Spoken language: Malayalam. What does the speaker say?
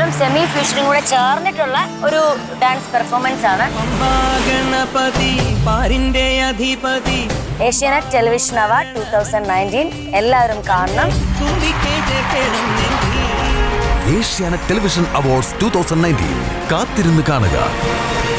ഫ്യൂഷനും സെമി ഫ്യൂഷനും കൂടെ ചേർന്നിട്ടുള്ള ഒരു ഡാൻസ് പെർഫോമൻസ് ആണ്. ഏഷ്യാനെറ്റ് ടെലിവിഷൻ അവാർഡ് 2019 എല്ലാവരും കാണണം. ഏഷ്യാനെറ്റ് ടെലിവിഷൻ അവാർഡ്സ് 2019 കാത്തിരുന്ന് കാണുക.